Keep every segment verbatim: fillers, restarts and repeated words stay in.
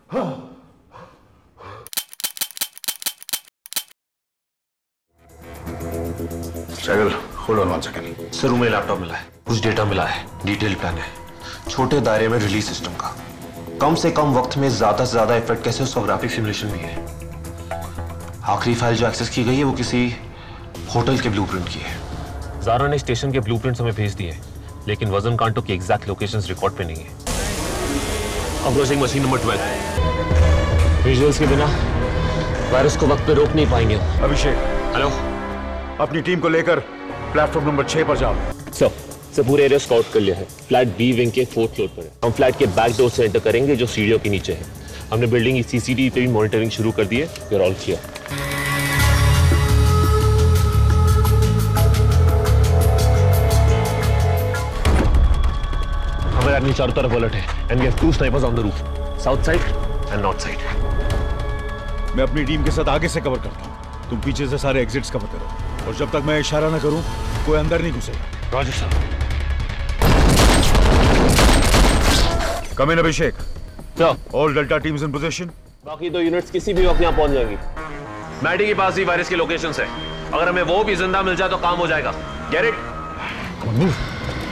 Struggle, hold on one second. Sir room में laptop मिला है, कुछ डेटा मिला है, डिटेल प्लान है, छोटे दायरे में रिलीज सिस्टम का, कम से कम वक्त में ज्यादा से ज्यादा इफेक्ट कैसे, उसका ग्राफिक सिमुलेशन भी है। आखिरी फाइल जो एक्सेस की गई है वो किसी होटल के ब्लूप्रिंट की है। ज़ारा ने स्टेशन के ब्लूप्रिंट्स हमें भेज दिए, लेकिन वजन कांटो की एग्जैक्ट लोकेशंस रिकॉर्ड पे नहीं है। Approaching machine number twelve. Visuals के बिना वायरस को वक्त पे रोक नहीं पाएंगे। अभिषेक, हेलो, अपनी टीम को लेकर प्लेटफॉर्म नंबर छह पर जाओ। सर, सर पूरे एरिया स्काउट कर लिया है। फ्लैट बी विंग के फोर्थ फ्लोर पर है। हम फ्लैट के बैक डोर से एंटर करेंगे जो सीढ़ियों के नीचे है। हमने बिल्डिंग की सीसीटीवी पे भी मॉनिटरिंग शुरू कर दी है। We are all clear. हमारे आदमी चारों तरफ अलर्ट है and we have two snipers on the roof, south side and north side. मैं अपनी टीम के साथ आगे से कवर करता हूँ, तुम पीछे से सारे एग्जिट्स कवर करो और जब तक मैं इशारा ना करूं कोई अंदर नहीं घुसेगा। Roger sir. Come in Abhishek. Sir, all delta teams in position. बाकी दो यूनिट्स किसी भी वक्त यहाँ पहुंच जाएंगी। मैडी के पास ही वायरस की लोकेशंस है, अगर हमें वो भी जिंदा मिल जाए तो काम हो जाएगा। Get it?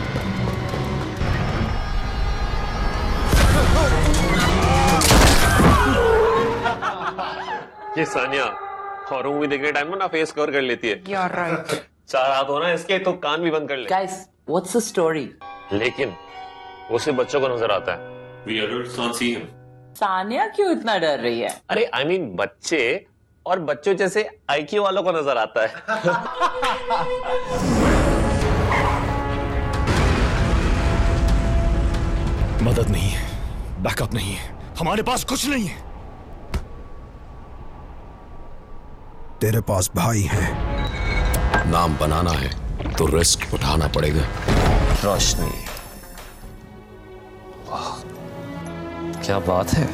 ये सानिया हॉरर मूवी देखने टाइम में ना फेस कवर कर लेती है। You're right. चार हाथ हो ना इसके तो कान भी बंद कर ले। Guys, what's the story? लेकिन वो सिर्फ बच्चों को नजर आता है। We adults can't see him. Sania क्यों इतना डर रही है? अरे आई I मीन mean, बच्चे और बच्चों जैसे आईक्यू वालों को नजर आता है। मदद नहीं है, बैकअप नहीं है, हमारे पास कुछ नहीं है। तेरे पास भाई है। नाम बनाना है तो रिस्क उठाना पड़ेगा। रोशनी, वाह क्या बात है।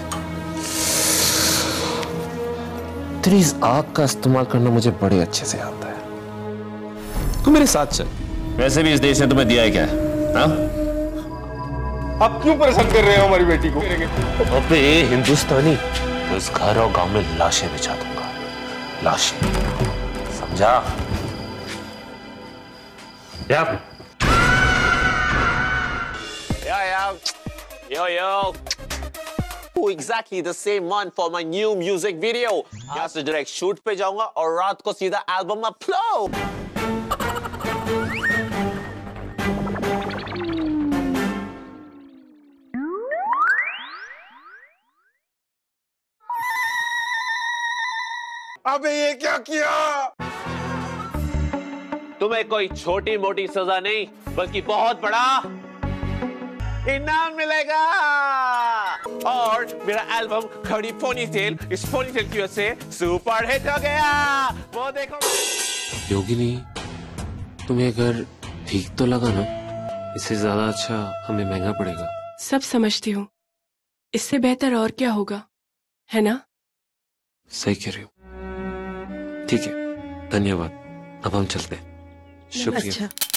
तेरी इस आग का इस्तेमाल करना मुझे बड़े अच्छे से आता है। तू मेरे साथ चल। वैसे भी इस देश ने तुम्हें दिया है क्या? हाँ? आप क्यों परेशान कर रहे हो हमारी बेटी को? अबे हिंदुस्तानी, तो इस घर और गांव में लाशें बिछा दूंगा, लाशें, समझा? या Yo, yo, yo, yo. Oh, exactly the same one for my new music video. यहाँ से direct shoot पे जाऊंगा और रात को सीधा album upload. अबे ये क्या किया? तुम्हें कोई छोटी मोटी सजा नहीं बल्कि बहुत बड़ा इनाम मिलेगा। और मेरा एल्बम खड़ी पोनीटेल, इस पोनीटेल की वजह से सुपर हिट हो गया। वो देखो। योगिनी, तुम्हें अगर ठीक तो लगा ना? इससे ज्यादा अच्छा हमें महंगा पड़ेगा। सब समझती हूँ, इससे बेहतर और क्या होगा, है ना? सही कह रही हो। ठीक है, धन्यवाद। अब हम चलते हैं। शुक्रिया। अच्छा।